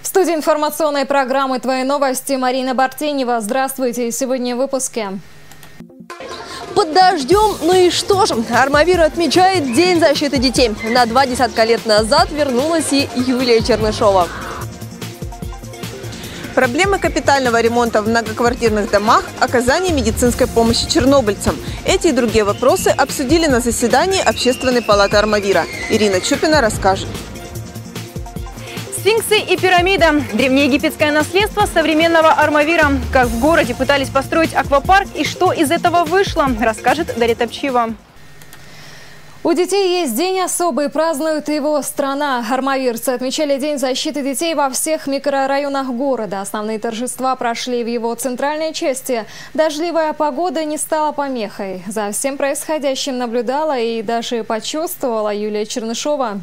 студии информационной программы «Твои новости» Марина Бартенева. Здравствуйте. Сегодня в выпуске. Под дождем, ну и что же? Армавир отмечает День защиты детей. На 20 лет назад вернулась и Юлия Чернышова. Проблемы капитального ремонта в многоквартирных домах, оказание медицинской помощи чернобыльцам. Эти и другие вопросы обсудили на заседании Общественной палаты Армавира. Ирина Чупина расскажет. Сфинксы и пирамида – древнеегипетское наследство современного Армавира. Как в городе пытались построить аквапарк и что из этого вышло, расскажет Дарья Топчиева. У детей есть день особый, празднует его страна. Армавирцы отмечали День защиты детей во всех микрорайонах города. Основные торжества прошли в его центральной части. Дождливая погода не стала помехой. За всем происходящим наблюдала и даже почувствовала Юлия Чернышова.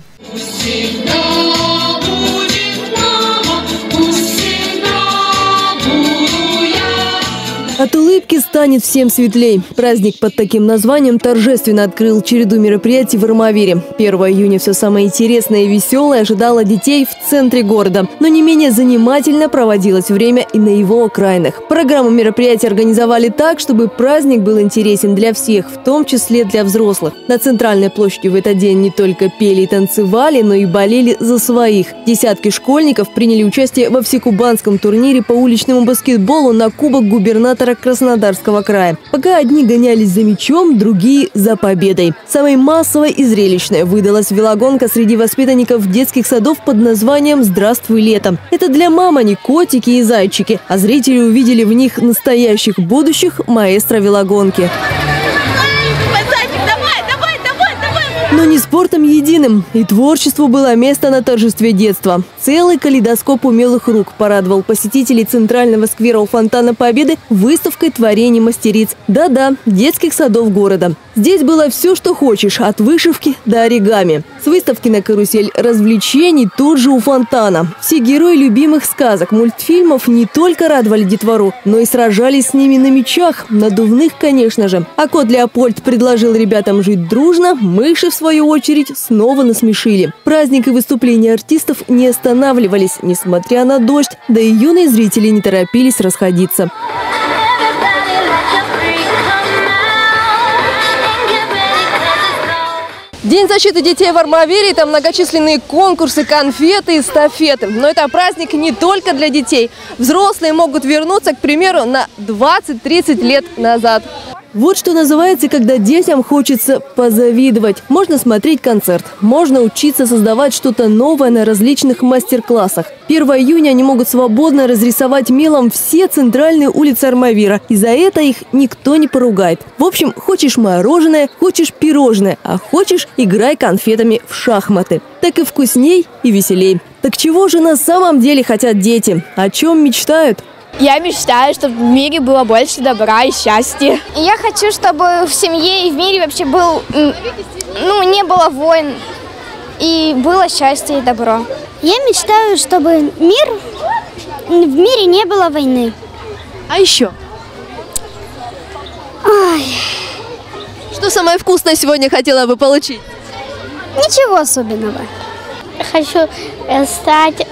От улыбки станет всем светлей. Праздник под таким названием торжественно открыл череду мероприятий в Армавире. 1 июня все самое интересное и веселое ожидало детей в центре города. Но не менее занимательно проводилось время и на его окраинах. Программу мероприятий организовали так, чтобы праздник был интересен для всех, в том числе для взрослых. На центральной площади в этот день не только пели и танцевали, но и болели за своих. Десятки школьников приняли участие во всекубанском турнире по уличному баскетболу на Кубок губернатора Краснодарского края. Пока одни гонялись за мячом, другие – за победой. Самой массовой и зрелищной выдалась велогонка среди воспитанников детских садов под названием «Здравствуй, лето». Это для мам они котики и зайчики, а зрители увидели в них настоящих будущих маэстро велогонки. Но не спортом единым. И творчеству было место на торжестве детства. Целый калейдоскоп умелых рук порадовал посетителей центрального сквера у Фонтана Победы выставкой творений мастериц. Да-да, детских садов города. Здесь было все, что хочешь, от вышивки до оригами. С выставки на карусель развлечений тут же у фонтана. Все герои любимых сказок, мультфильмов не только радовали детвору, но и сражались с ними на мечах, надувных, конечно же. А кот Леопольд предложил ребятам жить дружно, мыши, в свою очередь, снова насмешили. Праздник и выступления артистов не останавливались, несмотря на дождь, да и юные зрители не торопились расходиться. День защиты детей в Армавире – это многочисленные конкурсы, конфеты и эстафеты. Но это праздник не только для детей. Взрослые могут вернуться, к примеру, на 20-30 лет назад. Вот что называется, когда детям хочется позавидовать. Можно смотреть концерт, можно учиться создавать что-то новое на различных мастер-классах. 1 июня они могут свободно разрисовать мелом все центральные улицы Армавира. И за это их никто не поругает. В общем, хочешь мороженое, хочешь пирожное, а хочешь – играй конфетами в шахматы. Так и вкусней, и веселей. Так чего же на самом деле хотят дети? О чем мечтают? Я мечтаю, чтобы в мире было больше добра и счастья. Я хочу, чтобы в семье и в мире вообще не было войн и было счастье и добро. Я мечтаю, чтобы в мире не было войны. А еще? Ой. Что самое вкусное сегодня хотела бы получить? Ничего особенного. Хочу стать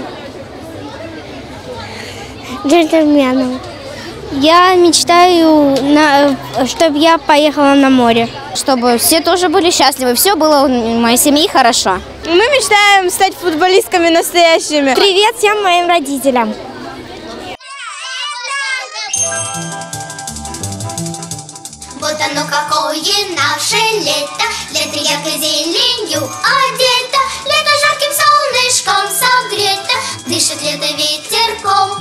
джентльменом. Я мечтаю, чтобы я поехала на море. Чтобы все тоже были счастливы, все было у моей семьи хорошо. Мы мечтаем стать футболистками настоящими. Привет всем моим родителям. Вот оно какое наше лето, лето яркой зеленью одето, лето жарким солнышком согрето, дышит лето ветерком.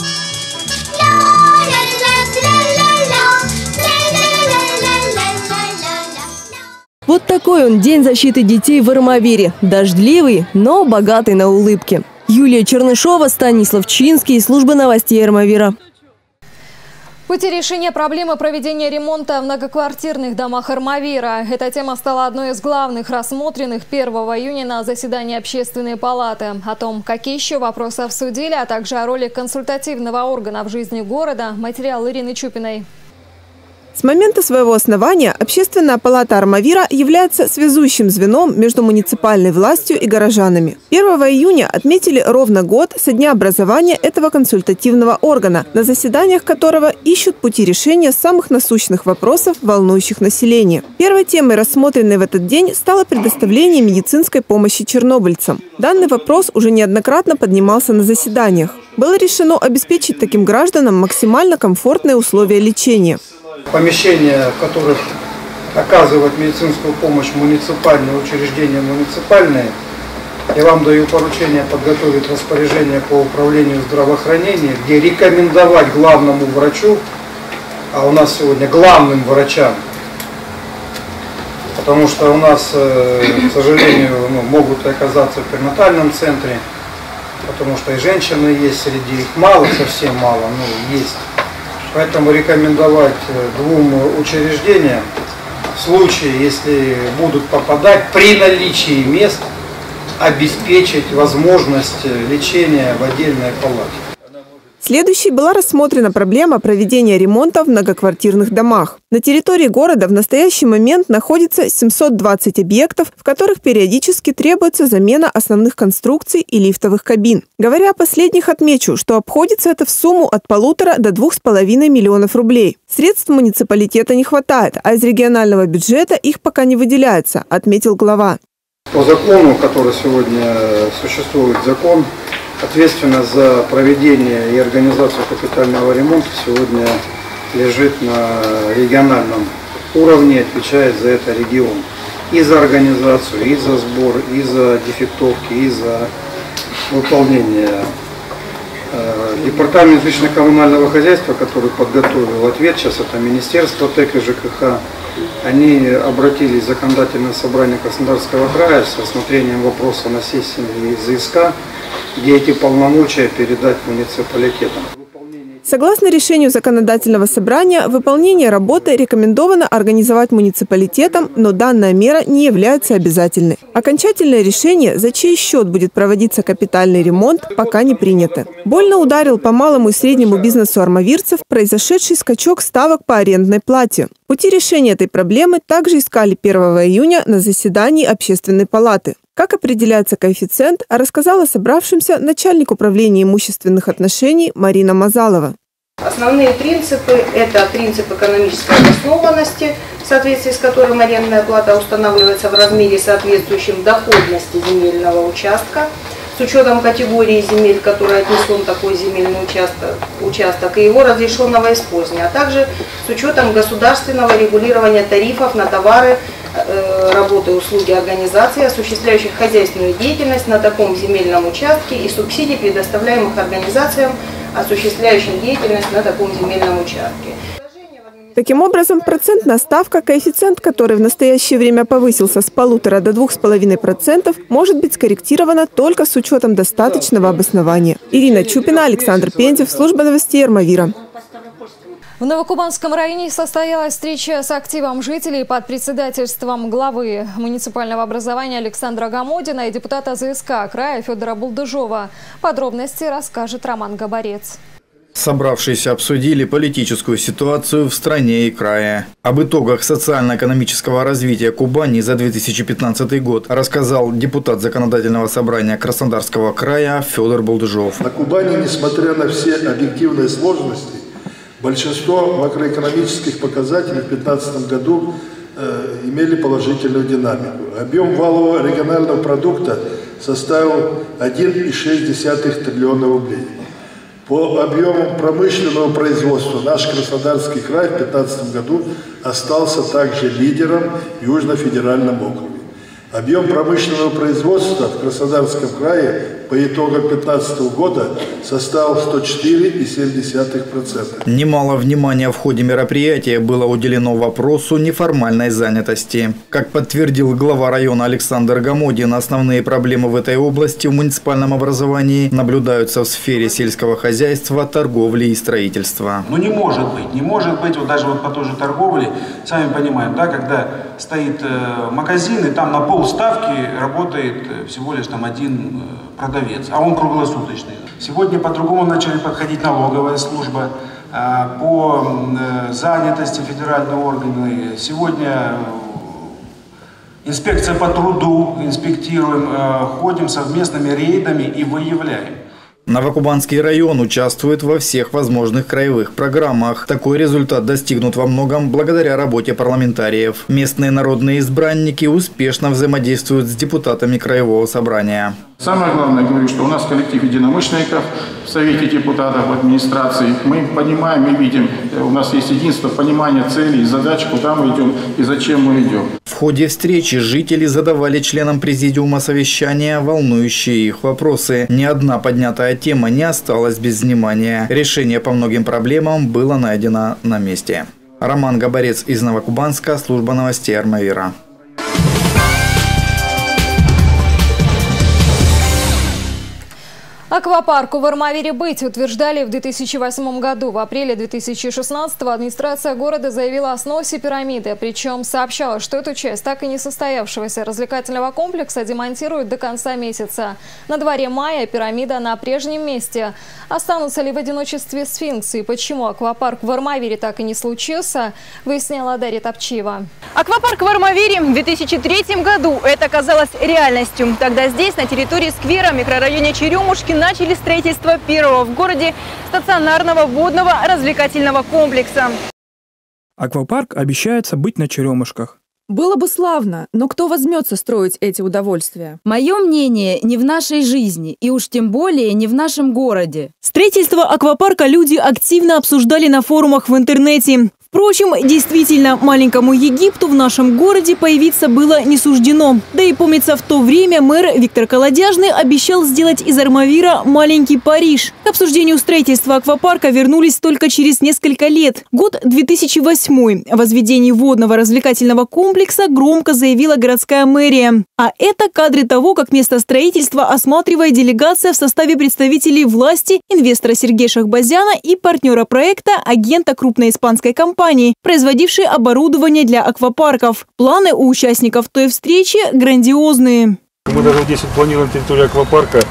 Вот такой он день защиты детей в Армавире. Дождливый, но богатый на улыбки. Юлия Чернышова, Станислав Чинский, служба новостей Армавира. Пути решения проблемы проведения ремонта в многоквартирных домах Армавира. Эта тема стала одной из главных рассмотренных 1 июня на заседании Общественной палаты. О том, какие еще вопросы обсудили, а также о роли консультативного органа в жизни города, материал Ирины Чупиной. С момента своего основания Общественная палата Армавира является связующим звеном между муниципальной властью и горожанами. 1 июня отметили ровно год со дня образования этого консультативного органа, на заседаниях которого ищут пути решения самых насущных вопросов, волнующих население. Первой темой, рассмотренной в этот день, стало предоставление медицинской помощи чернобыльцам. Данный вопрос уже неоднократно поднимался на заседаниях. Было решено обеспечить таким гражданам максимально комфортные условия лечения. Помещения, в которых оказывают медицинскую помощь муниципальные учреждения муниципальные, я вам даю поручение подготовить распоряжение по управлению здравоохранения, где рекомендовать главному врачу, а у нас сегодня главным врачам, потому что у нас, к сожалению, могут оказаться в перинатальном центре, потому что и женщины есть среди, их мало, совсем мало, но есть. Поэтому рекомендовать двум учреждениям в случае, если будут попадать, при наличии мест обеспечить возможность лечения в отдельной палате. Следующей была рассмотрена проблема проведения ремонта в многоквартирных домах. На территории города в настоящий момент находится 720 объектов, в которых периодически требуется замена основных конструкций и лифтовых кабин. Говоря о последних, отмечу, что обходится это в сумму от 1,5 до 2,5 миллионов рублей. Средств муниципалитета не хватает, а из регионального бюджета их пока не выделяется, отметил глава. По закону, который сегодня существует, закон, ответственность за проведение и организацию капитального ремонта сегодня лежит на региональном уровне, отвечает за это регион. И за организацию, и за сбор, и за дефектовки, и за выполнение. Департамент жилищно-коммунального хозяйства, который подготовил ответ, сейчас это Министерство ТЭК и ЖКХ, они обратились в законодательное собрание Краснодарского края с рассмотрением вопроса на сессии ЗСК, где эти полномочия передать муниципалитетам. Согласно решению законодательного собрания, выполнение работы рекомендовано организовать муниципалитетам, но данная мера не является обязательной. Окончательное решение, за чей счет будет проводиться капитальный ремонт, пока не принято. Больно ударил по малому и среднему бизнесу армавирцев произошедший скачок ставок по арендной плате. Пути решения этой проблемы также искали 1 июня на заседании Общественной палаты. Как определяется коэффициент, рассказала собравшимся начальник управления имущественных отношений Марина Мазалова. Основные принципы – это принцип экономической обоснованности, в соответствии с которым арендная плата устанавливается в размере, соответствующем доходности земельного участка, с учетом категории земель, в которой отнесен такой земельный участок и его разрешенного использования, а также с учетом государственного регулирования тарифов на товары, работы, услуги организаций, осуществляющих хозяйственную деятельность на таком земельном участке, и субсидий, предоставляемых организациям, осуществляющим деятельность на таком земельном участке. Таким образом, процентная ставка, коэффициент, который в настоящее время повысился с 1,5 до 2,5%, может быть скорректирована только с учетом достаточного обоснования. Ирина Чупина, Александр Пензев, служба новостей Армавира. В Новокубанском районе состоялась встреча с активом жителей под председательством главы муниципального образования Александра Гамодина и депутата ЗСК края Федора Булдыжова. Подробности расскажет Роман Габарец. Собравшиеся обсудили политическую ситуацию в стране и крае. Об итогах социально-экономического развития Кубани за 2015 год рассказал депутат Законодательного собрания Краснодарского края Федор Булдыжов. На Кубани, несмотря на все объективные сложности, большинство макроэкономических показателей в 2015 году имели положительную динамику. Объем валового регионального продукта составил 1,6 триллиона рублей. По объему промышленного производства наш Краснодарский край в 2015 году остался также лидером в Южно-федеральном округе. Объем промышленного производства в Краснодарском крае по итогам 2015 года составил 104,7%. Немало внимания в ходе мероприятия было уделено вопросу неформальной занятости. Как подтвердил глава района Александр Гамодин, основные проблемы в этой области в муниципальном образовании наблюдаются в сфере сельского хозяйства, торговли и строительства. Ну не может быть, вот даже вот по той же торговле, сами понимаем, да, когда стоит магазин и там на полставки работает всего лишь там один продавец, а он круглосуточный. Сегодня по-другому начали подходить налоговая служба, по занятости федеральные органы. Сегодня инспекция по труду инспектируем, ходим совместными рейдами и выявляем. Новокубанский район участвует во всех возможных краевых программах. Такой результат достигнут во многом благодаря работе парламентариев. Местные народные избранники успешно взаимодействуют с депутатами Краевого собрания. Самое главное, говорю, что у нас коллектив единомышленников в Совете депутатов, в администрации. Мы понимаем и видим, у нас есть единство, понимание целей и задач, куда мы идем и зачем мы идем. В ходе встречи жители задавали членам президиума совещания волнующие их вопросы. Ни одна поднятая тема не осталась без внимания. Решение по многим проблемам было найдено на месте. Роман Габарец из Новокубанска, служба новостей Армавира. Аквапарку в Армавире быть утверждали в 2008 году. В апреле 2016-го администрация города заявила о сносе пирамиды. Причем сообщала, что эту часть так и не состоявшегося развлекательного комплекса демонтируют до конца месяца. На дворе мая пирамида на прежнем месте. Останутся ли в одиночестве сфинксы и почему аквапарк в Армавире так и не случился, выясняла Дарья Топчиева. Аквапарк в Армавире в 2003 году это оказалось реальностью. Тогда здесь, на территории сквера в микрорайоне Черемушки, начали строительство первого в городе стационарного водного развлекательного комплекса. Аквапарк обещается быть на Черемушках. Было бы славно, но кто возьмется строить эти удовольствия? Мое мнение, не в нашей жизни, и уж тем более не в нашем городе. Строительство аквапарка люди активно обсуждали на форумах в интернете. Впрочем, действительно, маленькому Египту в нашем городе появиться было не суждено. Да и помнится, в то время мэр Виктор Колодяжный обещал сделать из Армавира маленький Париж. К обсуждению строительства аквапарка вернулись только через несколько лет. Год 2008. О возведении водного развлекательного комплекса громко заявила городская мэрия. А это кадры того, как место строительства осматривает делегация в составе представителей власти, инвестора Сергея Шахбазяна и партнера проекта, агента крупной испанской компании, производившей оборудование для аквапарков. Планы у участников той встречи грандиозные. Мы даже здесь планируем территорию аквапарка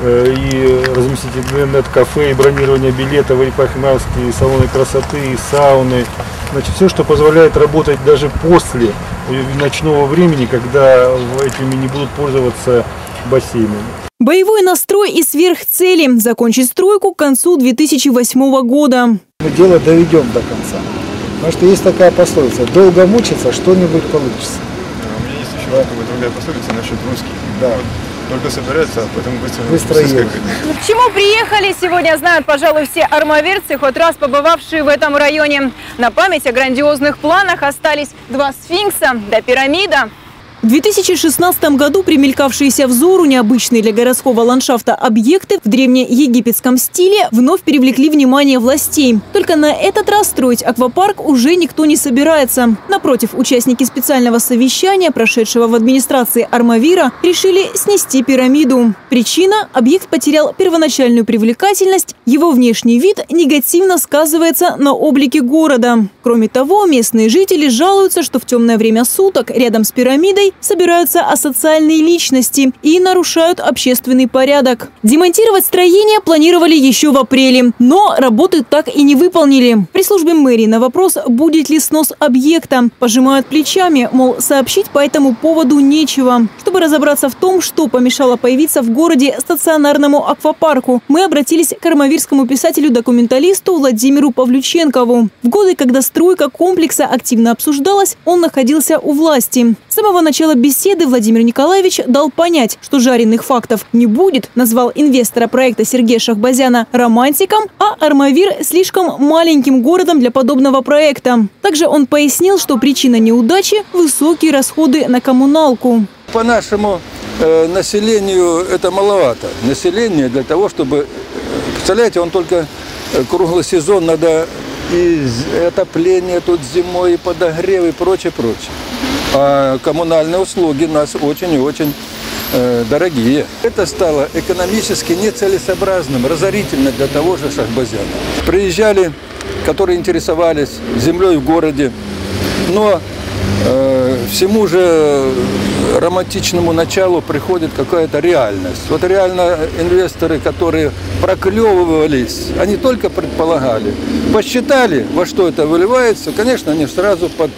и разместить интернет-кафе, и бронирование билетов, и парикмахерские салоны красоты, и сауны. Значит, все, что позволяет работать даже после ночного времени, когда этими не будут пользоваться бассейнами. Боевой настрой и сверхцели. Закончить стройку к концу 2008 года. Мы дело доведем до конца. Потому что есть такая пословица: долго мучиться, что-нибудь получится. У меня есть еще другая пословица насчет русских. Да. Только собираются, а потом быстро едут. К чему приехали сегодня, знают, пожалуй, все армавирцы, хоть раз побывавшие в этом районе. На память о грандиозных планах остались два сфинкса да пирамида. В 2016 году примелькавшиеся взору необычные для городского ландшафта объекты в древнеегипетском стиле вновь привлекли внимание властей. Только на этот раз строить аквапарк уже никто не собирается. Напротив, участники специального совещания, прошедшего в администрации Армавира, решили снести пирамиду. Причина – объект потерял первоначальную привлекательность, его внешний вид негативно сказывается на облике города. Кроме того, местные жители жалуются, что в темное время суток рядом с пирамидой собираются асоциальные личности и нарушают общественный порядок. Демонтировать строение планировали еще в апреле, но работы так и не выполнили. При службе мэрии на вопрос, будет ли снос объекта, пожимают плечами, мол, сообщить по этому поводу нечего. Чтобы разобраться в том, что помешало появиться в городе стационарному аквапарку, мы обратились к армавирскому писателю-документалисту Владимиру Павлюченкову. В годы, когда стройка комплекса активно обсуждалась, он находился у власти. С самого начала беседы Владимир Николаевич дал понять, что жареных фактов не будет, назвал инвестора проекта Сергея Шахбазяна романтиком, а Армавир слишком маленьким городом для подобного проекта. Также он пояснил, что причина неудачи – высокие расходы на коммуналку. По нашему населению это маловато. Население для того, чтобы, представляете, он только круглый сезон, надо и отопление тут зимой, и подогрев, и прочее, прочее. А коммунальные услуги у нас очень и очень дорогие. Это стало экономически нецелесообразным, разорительно для того же Шахбазяна. Приезжали, которые интересовались землей в городе, но всему же романтичному началу приходит какая-то реальность. Вот реально инвесторы, которые проклевывались, они только предполагали. Посчитали, во что это выливается, конечно, они сразу под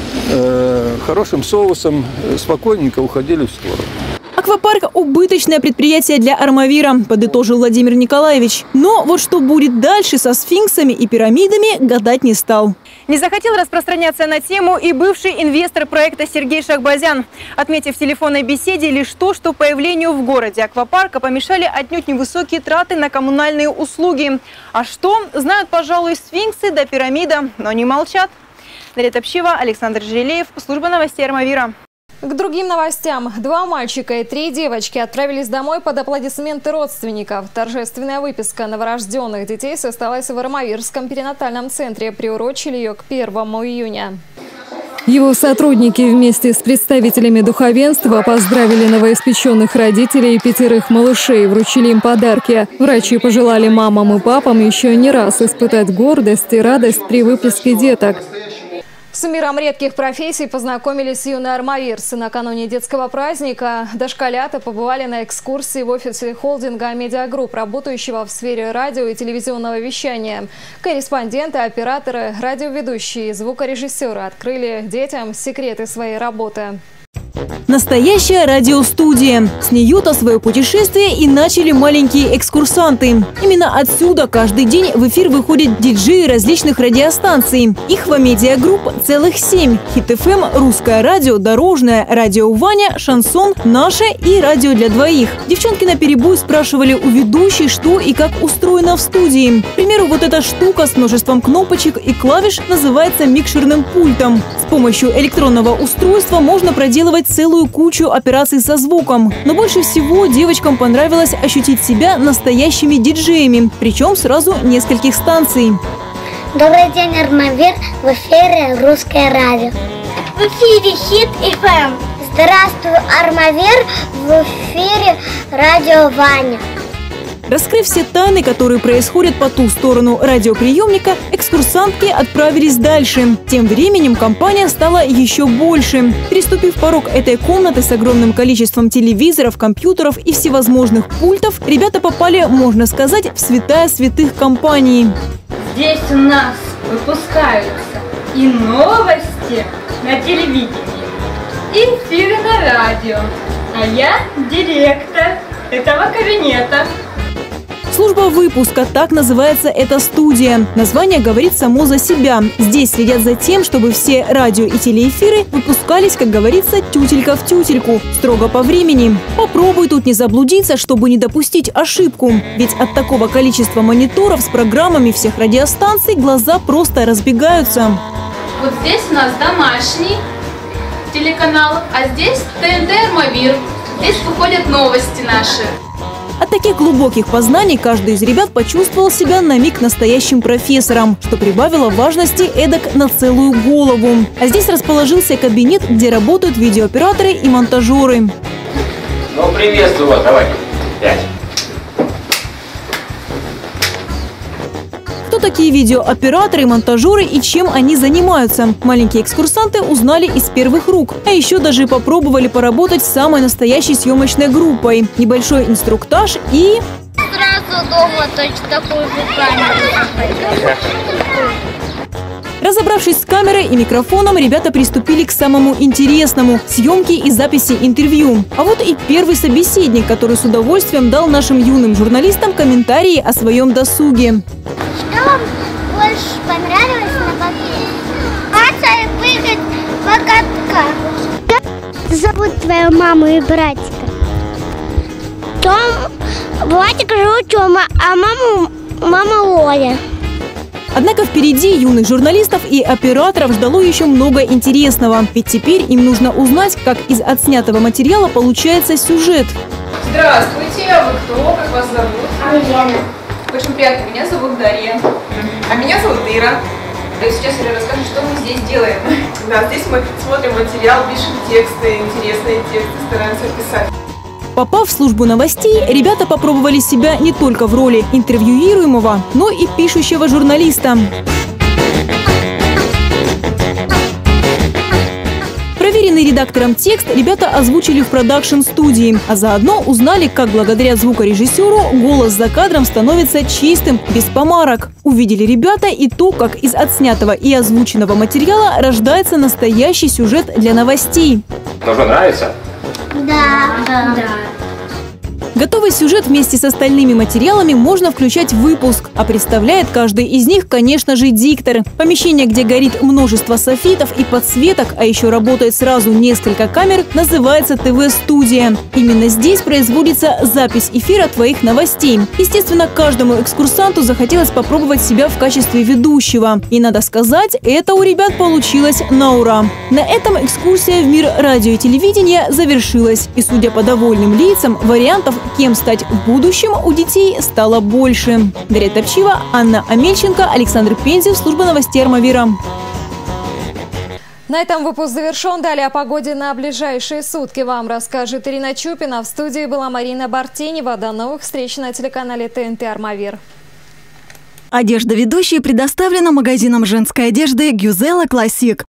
хорошим соусом спокойненько уходили в сторону. Аквапарк – убыточное предприятие для Армавира, подытожил Владимир Николаевич. Но вот что будет дальше со сфинксами и пирамидами, гадать не стал. Не захотел распространяться на тему и бывший инвестор проекта Сергей Шахбазян, отметив в телефонной беседе лишь то, что появлению в городе аквапарка помешали отнюдь невысокие траты на коммунальные услуги. А что, знают, пожалуй, сфинксы да пирамида, но не молчат. Дарья Топчева, Александр Жерелеев, служба новостей Армавира. К другим новостям. 2 мальчика и 3 девочки отправились домой под аплодисменты родственников. Торжественная выписка новорожденных детей состоялась в Армавирском перинатальном центре. Приурочили ее к 1 июня. Его сотрудники вместе с представителями духовенства поздравили новоиспеченных родителей и 5 малышей, вручили им подарки. Врачи пожелали мамам и папам еще не раз испытать гордость и радость при выписке деток. С миром редких профессий познакомились юные армавирцы. Накануне детского праздника дошколята побывали на экскурсии в офисе холдинга «Медиагрупп», работающего в сфере радио и телевизионного вещания. Корреспонденты, операторы, радиоведущие и звукорежиссеры открыли детям секреты своей работы. Настоящая радиостудия. С нее-то свое путешествие и начали маленькие экскурсанты. Именно отсюда каждый день в эфир выходят диджеи различных радиостанций. Их в Медиагрупп целых 7. Хит-ФМ, Русское радио, Дорожное, Радио Ваня, Шансон, Наше и Радио для двоих. Девчонки наперебой спрашивали у ведущей, что и как устроено в студии. К примеру, вот эта штука с множеством кнопочек и клавиш называется микшерным пультом. С помощью электронного устройства можно проделывать целую кучу операций со звуком. Но больше всего девочкам понравилось ощутить себя настоящими диджеями, причем сразу нескольких станций. Добрый день, Армавир, в эфире Русское радио. В эфире Хит-ФМ. Здравствуй, Армавир, в эфире Радио Ваня. Раскрыв все тайны, которые происходят по ту сторону радиоприемника, экскурсантки отправились дальше. Тем временем компания стала еще больше. Переступив порог этой комнаты с огромным количеством телевизоров, компьютеров и всевозможных пультов, ребята попали, можно сказать, в святая святых компании. Здесь у нас выпускаются и новости на телевидении, и эфиры на радио. А я директор этого кабинета. Служба выпуска, так называется эта студия. Название говорит само за себя. Здесь следят за тем, чтобы все радио и телеэфиры выпускались, как говорится, тютелька в тютельку, строго по времени. Попробуй тут не заблудиться, чтобы не допустить ошибку. Ведь от такого количества мониторов с программами всех радиостанций глаза просто разбегаются. Вот здесь у нас домашний телеканал, а здесь ТНТ Армавир. Здесь выходят новости наши. От таких глубоких познаний каждый из ребят почувствовал себя на миг настоящим профессором, что прибавило важности эдак на целую голову. А здесь расположился кабинет, где работают видеооператоры и монтажеры. Ну, приветствую вас, давайте. 5. Кто такие видеооператоры, монтажеры и чем они занимаются? Маленькие экскурсанты узнали из первых рук. А еще даже попробовали поработать с самой настоящей съемочной группой. Небольшой инструктаж и... Сразу удобно точно такую камеру. Разобравшись с камерой и микрофоном, ребята приступили к самому интересному – съемке и записи интервью. А вот и первый собеседник, который с удовольствием дал нашим юным журналистам комментарии о своем досуге. Что вам больше понравилось на бабке? Кататься и прыгать по каткам. Как зовут твою маму и братика? Братик зовут Тёма, а мама Оля. Однако впереди юных журналистов и операторов ждало еще много интересного. Ведь теперь им нужно узнать, как из отснятого материала получается сюжет. Здравствуйте, а вы кто? Как вас зовут? Лена. Очень приятно, меня зовут Дарья. А меня зовут Ира. И сейчас я расскажу, что мы здесь делаем. Да, здесь мы смотрим материал, пишем тексты, интересные тексты, стараемся писать. Попав в службу новостей, ребята попробовали себя не только в роли интервьюируемого, но и пишущего журналиста. Проверенный редактором текст ребята озвучили в продакшн-студии, а заодно узнали, как благодаря звукорежиссеру голос за кадром становится чистым, без помарок. Увидели ребята и то, как из отснятого и озвученного материала рождается настоящий сюжет для новостей. Тоже нравится? Да. Готовый сюжет вместе с остальными материалами можно включать в выпуск, а представляет каждый из них, конечно же, диктор. Помещение, где горит множество софитов и подсветок, а еще работает сразу несколько камер, называется ТВ-студия. Именно здесь производится запись эфира твоих новостей. Естественно, каждому экскурсанту захотелось попробовать себя в качестве ведущего. И надо сказать, это у ребят получилось на ура. На этом экскурсия в мир радио и телевидения завершилась. И судя по довольным лицам, вариантов, кем стать в будущем, у детей стало больше. Дарья Топчива, Анна Амельченко, Александр Пензев, служба новостей Армавира. На этом выпуск завершен. Далее о погоде на ближайшие сутки вам расскажет Ирина Чупина. В студии была Марина Бартенева. До новых встреч на телеканале ТНТ Армавир. Одежда ведущей предоставлена магазином женской одежды «Гюзела Классик».